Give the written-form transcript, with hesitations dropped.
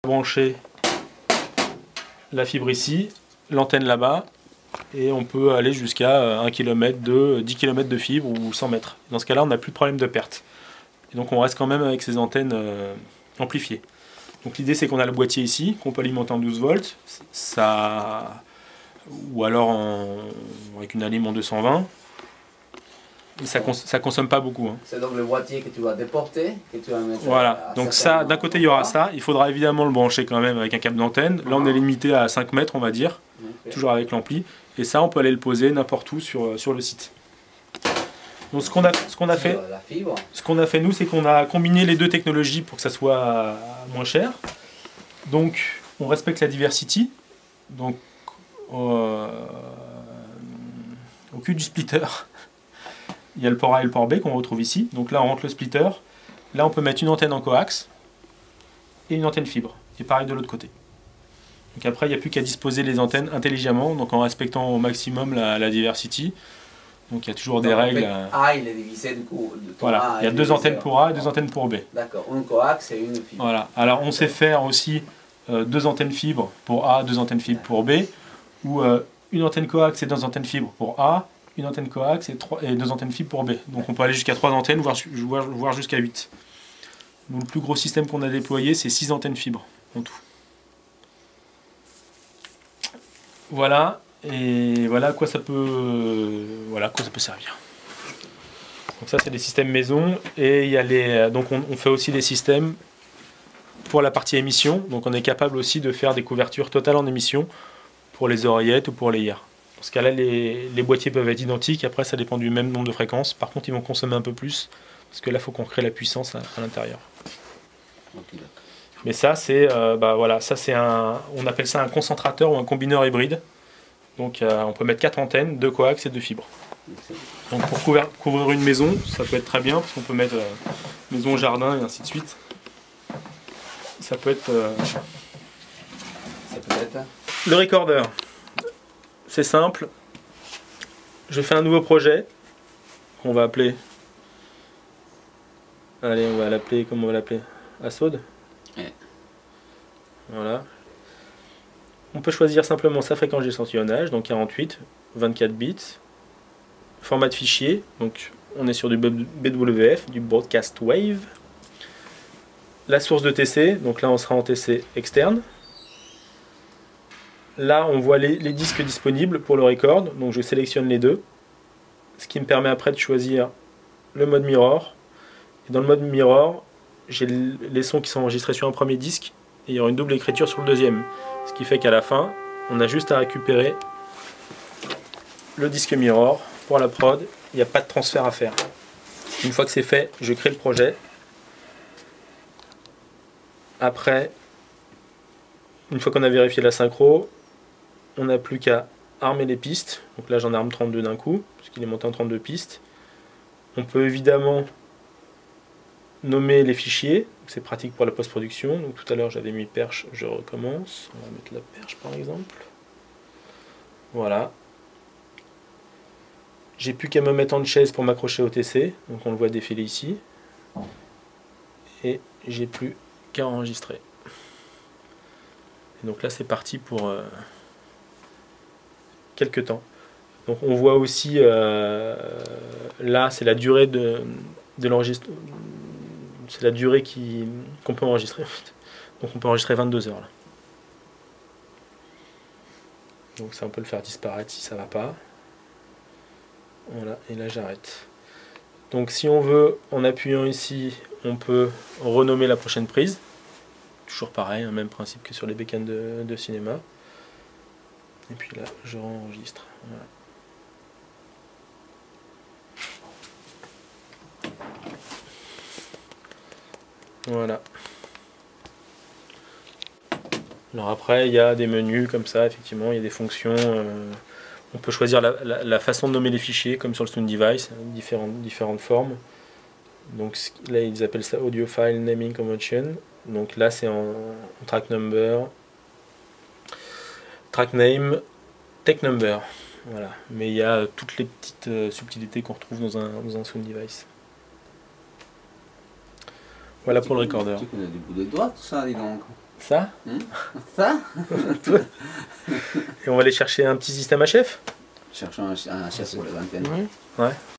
brancher la fibre ici, l'antenne là-bas, et on peut aller jusqu'à 1 km, 10 km de fibre ou 100 mètres. Dans ce cas-là, on n'a plus de problème de perte. Et donc on reste quand même avec ces antennes amplifiées. Donc l'idée c'est qu'on a le boîtier ici, qu'on peut alimenter en 12 volts, ça... ou alors avec une alim en 220. Ça consomme pas beaucoup. Hein. C'est donc le boîtier que tu vas déporter, que tu vas mettre. Voilà, donc ça, d'un côté il y aura ça, il faudra évidemment le brancher quand même avec un câble d'antenne. Là on est limité à 5 mètres on va dire, toujours avec l'ampli. Et ça on peut aller le poser n'importe où sur le site. Donc ce qu'on a fait nous, c'est qu'on a combiné les deux technologies pour que ça soit moins cher. Donc on respecte la diversity. Donc au cul du splitter, il y a le port A et le port B qu'on retrouve ici. Donc là on rentre le splitter. Là on peut mettre une antenne en coax et une antenne fibre. Et pareil de l'autre côté. Donc après il n'y a plus qu'à disposer les antennes intelligemment, donc en respectant au maximum la diversity. Donc il y a toujours des règles. A il est divisé du coup. Voilà, il y a deux antennes pour A et deux antennes pour B. D'accord, une coax et une fibre. Voilà, alors on sait faire aussi deux antennes fibres pour A, deux antennes fibres pour B, ou une antenne coax et deux antennes fibres pour A, une antenne coax et deux antennes fibres pour B. Donc on peut aller jusqu'à 3 antennes, voire jusqu'à 8. Donc le plus gros système qu'on a déployé, c'est 6 antennes fibres en tout. Voilà. Et voilà à quoi ça peut, servir. Donc ça c'est des systèmes maison et il y a donc on fait aussi des systèmes pour la partie émission. Donc on est capable aussi de faire des couvertures totales en émission pour les oreillettes ou pour les ears. Dans ce cas-là les boîtiers peuvent être identiques. Après ça dépend du même nombre de fréquences. Par contre ils vont consommer un peu plus parce que là il faut qu'on crée la puissance à l'intérieur. Mais ça c'est voilà, ça c'est on appelle ça un concentrateur ou un combineur hybride. Donc on peut mettre 4 antennes, 2 coax et 2 fibres. Donc pour couvrir une maison, ça peut être très bien, parce qu'on peut mettre maison, jardin et ainsi de suite. Ça peut être... Le recorder, c'est simple. Je fais un nouveau projet, qu'on va appeler... Allez, on va l'appeler, comment on va l'appeler? Asod. Voilà. On peut choisir simplement sa fréquence d'échantillonnage, donc 48, 24 bits, format de fichier, donc on est sur du BWF, du Broadcast Wave, la source de TC, donc là on sera en TC externe, là on voit les disques disponibles pour le record, donc je sélectionne les deux, ce qui me permet après de choisir le mode mirror, et dans le mode mirror, j'ai les sons qui sont enregistrés sur un premier disque, et il y aura une double écriture sur le deuxième. Ce qui fait qu'à la fin, on a juste à récupérer le disque mirror pour la prod. Il n'y a pas de transfert à faire. Une fois que c'est fait, je crée le projet. Après, une fois qu'on a vérifié la synchro, on n'a plus qu'à armer les pistes. Donc là, j'en arme 32 d'un coup, puisqu'il est monté en 32 pistes. On peut évidemment nommer les fichiers, c'est pratique pour la post-production. Donc tout à l'heure j'avais mis perche, je recommence. On va mettre la perche par exemple. Voilà. J'ai plus qu'à me mettre en chaise pour m'accrocher au TC, donc on le voit défiler ici. Et j'ai plus qu'à enregistrer. Et donc là c'est parti pour quelques temps. Donc on voit aussi, là c'est la durée de l'enregistrement. C'est la durée qu'on peut enregistrer. Donc on peut enregistrer 22 heures là. Donc ça on peut le faire disparaître si ça va pas. Voilà, et là j'arrête. Donc si on veut, en appuyant ici, on peut renommer la prochaine prise. Toujours pareil, hein, même principe que sur les bécanes de cinéma. Et puis là, je enregistre. Voilà. Voilà. Alors après, il y a des menus comme ça, effectivement, il y a des fonctions. On peut choisir la façon de nommer les fichiers, comme sur le Sound Device, différentes formes. Donc là, ils appellent ça Audio File Naming Convention. Donc là, c'est en track number, track name, tech number. Voilà. Mais il y a toutes les petites subtilités qu'on retrouve dans un Sound Device. Voilà pour le recorder. Tu connais du bout de doigt tout ça, dis donc. Ça. Ça? Et on va aller chercher un petit système HF. Cherchons un chef pour les antennes. Ouais.